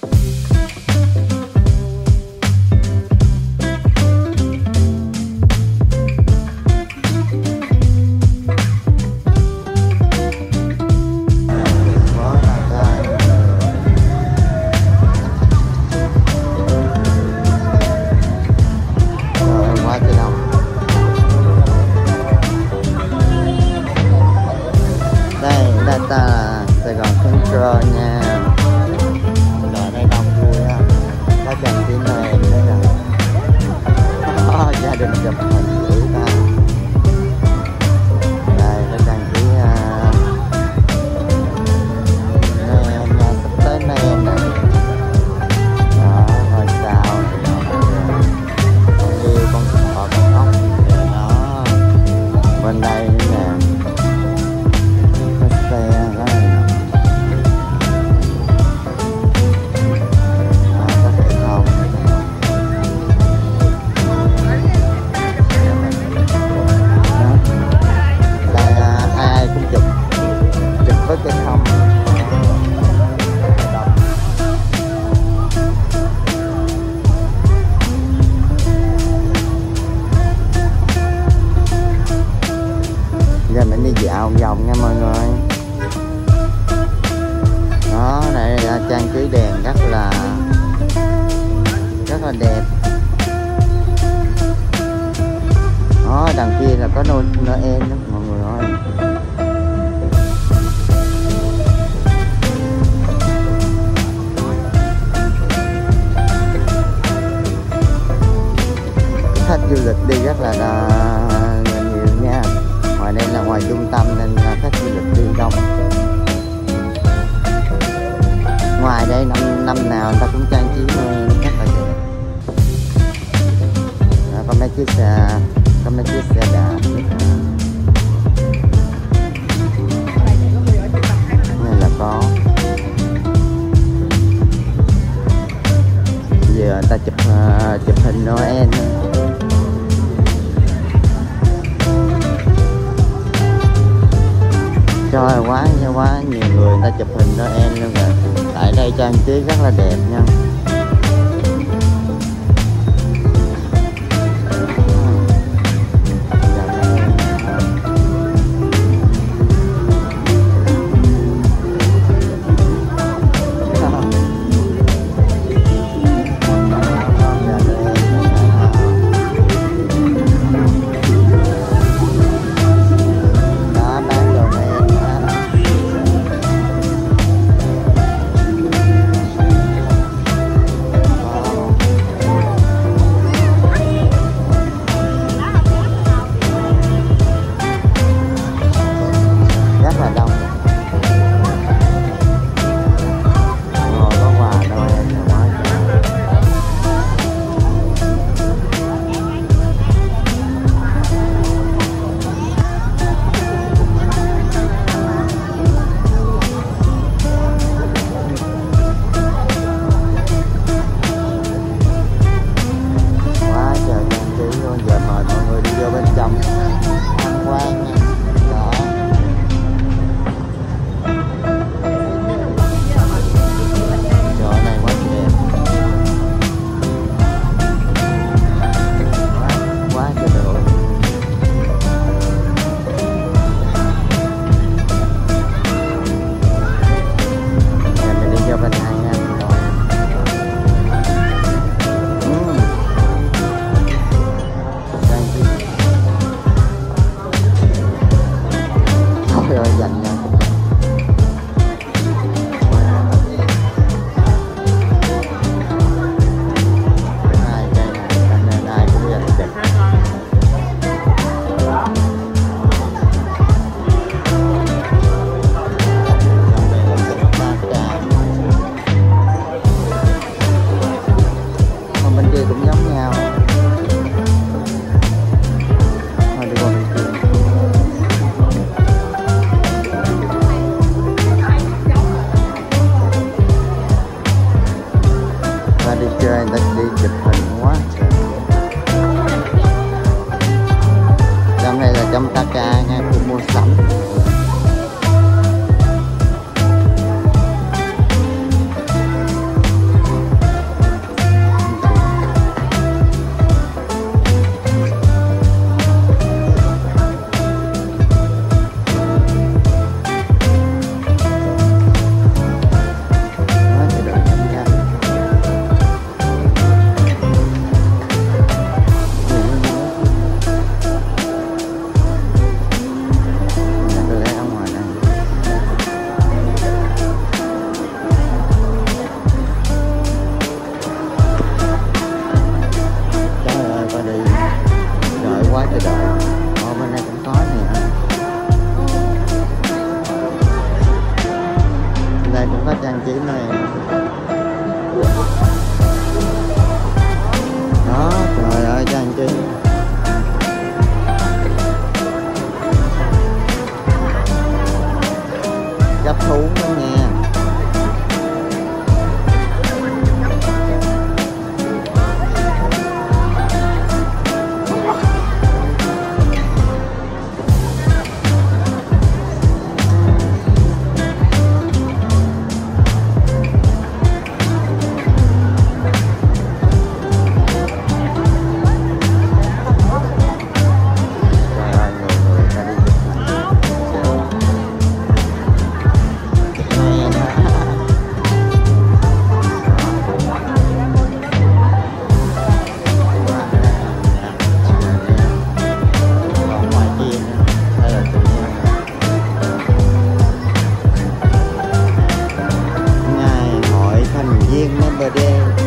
vòng vòng nha mọi người. Đó, đây là trang trí đèn rất là đẹp. Đó, đằng kia là có Noel đó mọi người ơi. Khách du lịch đi rất là nhiều nha. Ngoài đây là ngoài trung tâm nên là khách du lịch đi đông. Ngoài đây năm nào người ta cũng trang trí Noel rất là đẹp. Có mấy chiếc xe đạp này là có. Giờ người ta chụp hình Noel. Trời quá nhiều người ta chụp hình Noel luôn rồi. Tại đây trang trí rất là đẹp nha. Trong Taka nha, khu mua sắm. bên bờ đê